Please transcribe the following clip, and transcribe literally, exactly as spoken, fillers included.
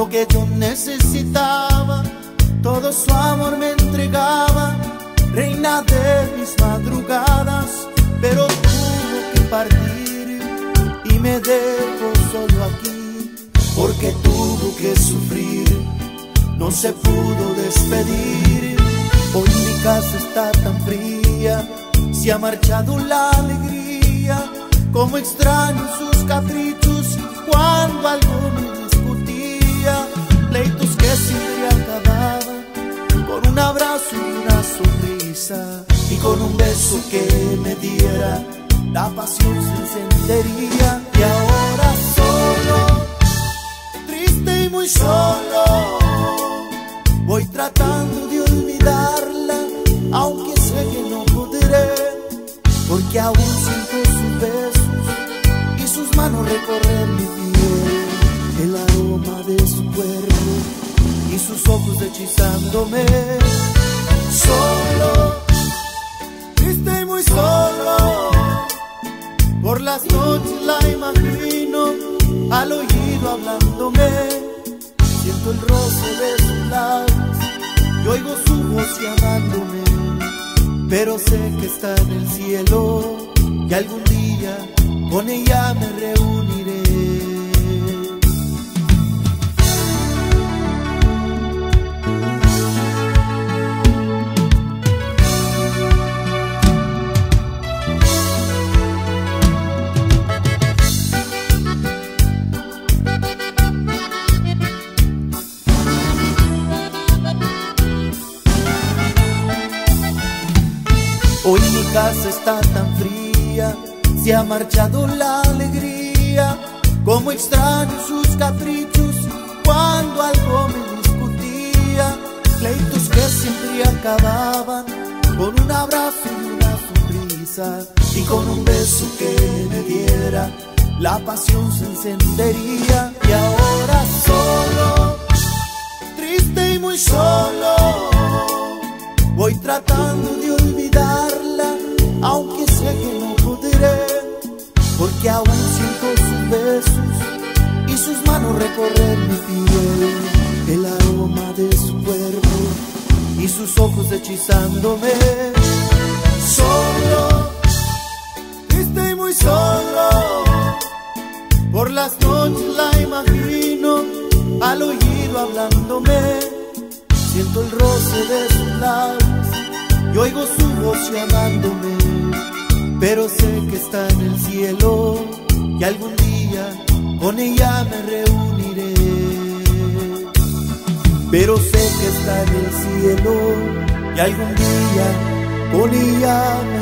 lo que yo necesitaba, todo su amor me entregaba, reina de mis madrugadas, pero tuvo que partir y me dejó solo aquí, porque tuvo que sufrir, no se pudo despedir. Hoy mi casa está tan fría, se ha marchado la alegría, como extraño sus caprichos cuando algo me discutía, pleitos que siempre acababan con un abrazo y una sonrisa, y con un beso que me diera la pasión se encendería. Y ahora solo, triste y muy solo, voy tratando de olvidarla, aunque sé que no podré, porque aún siento sus besos y sus manos recorren mi piel, el aroma de su cuerpo y sus ojos hechizándome. Solo, triste y muy solo, por las noches la imagino al oído hablándome, siento el roce de sus labios y oigo su voz llamándome, pero sé que está en el cielo y algún día con ella me reuniré. Hoy mi casa está tan fría, se ha marchado la alegría, como extraño sus caprichos cuando algo me discutía, pleitos que siempre acababan con un abrazo y una sonrisa, y con un beso que me diera la pasión se encendería. Y ahora solo, triste y muy solo, voy tratando de olvidarla, aunque sé que no podré, porque aún siento sus besos y sus manos recorren mi piel, el aroma de su cuerpo y sus ojos hechizándome. Solo, triste y muy solo, por las noches la imagino al oído hablándome, siento el roce de sus labios y oigo su voz llamándome, pero sé que está en el cielo y algún día con ella me reuniré. Pero sé que está en el cielo y algún día con ella me